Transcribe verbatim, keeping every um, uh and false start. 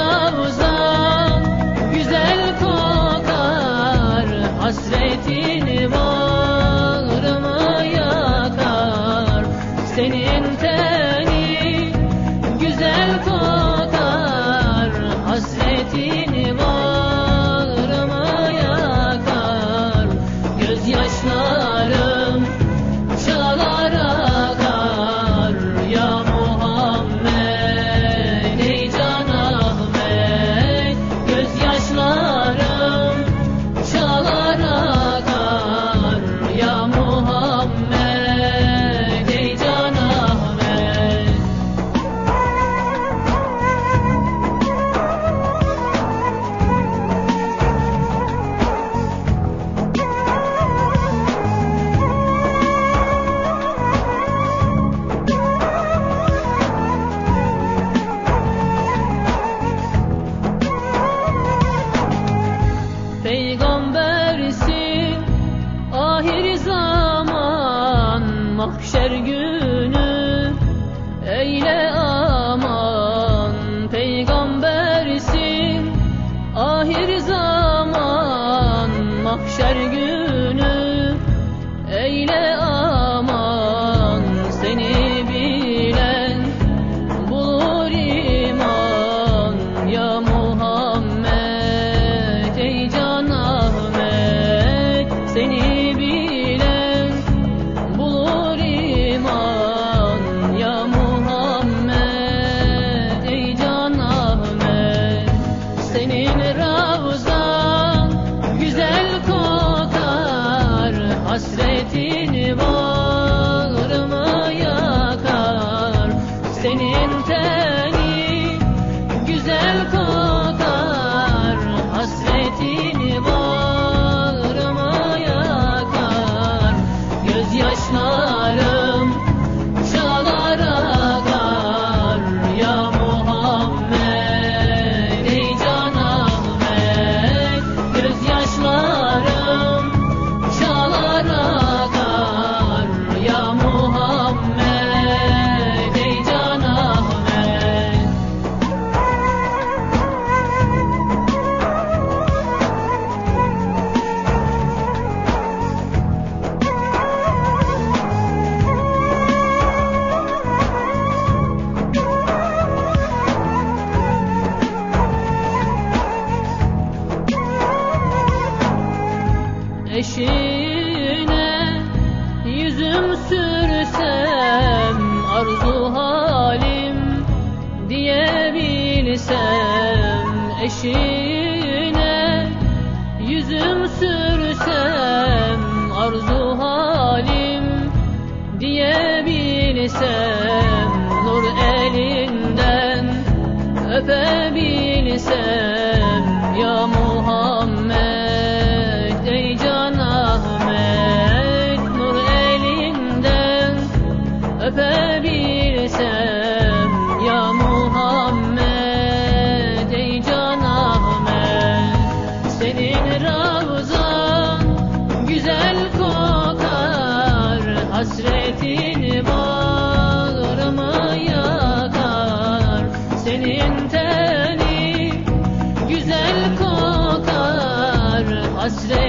ravzan güzel kokar, hasretini bağrıma yakar. Senin teni güzel kokar, hasretini bağrıma yakar. Gözyaşlarım çalar akar, ya Muhammed ey Can Ahmet. Gözyaşlarım çalar akar, ya Muhammed ey Can Ahmet. Peygambersin ahir zaman, mahşer günü eyle aman. Peygambersin ahir zaman, mahşer günü eyle aman. Seni bilen bulur iman, ya Muhammed ey Can Ahmet. Seni bilen bulur iman, ya Muhammed ey Can Ahmet. Senin ravzan güzel kokar, hasretini bağrıma yakar. Senin teni güzel kokar, hasretini bağrıma yakar. Gözyaşlarım çalar akar, ya Muhammed ey Can Ahmet. Gözyaşlarım çalar akar, ya Muhammed ey Can Ahmet. Eşine yüzüm sürsem, arzu halim diyebilsem. Eşine yüzüm sürsem, arzu halim diyebilsem. Nur elinden öpebilsem, ya Muhammed ey Can Ahmet. Nur elinden öpebilsem, ya Muhammed ey Can Ahmet. Senin ravzan güzel kokar, hasretini bağrıma yakar. Senin teni güzel kokar, hasret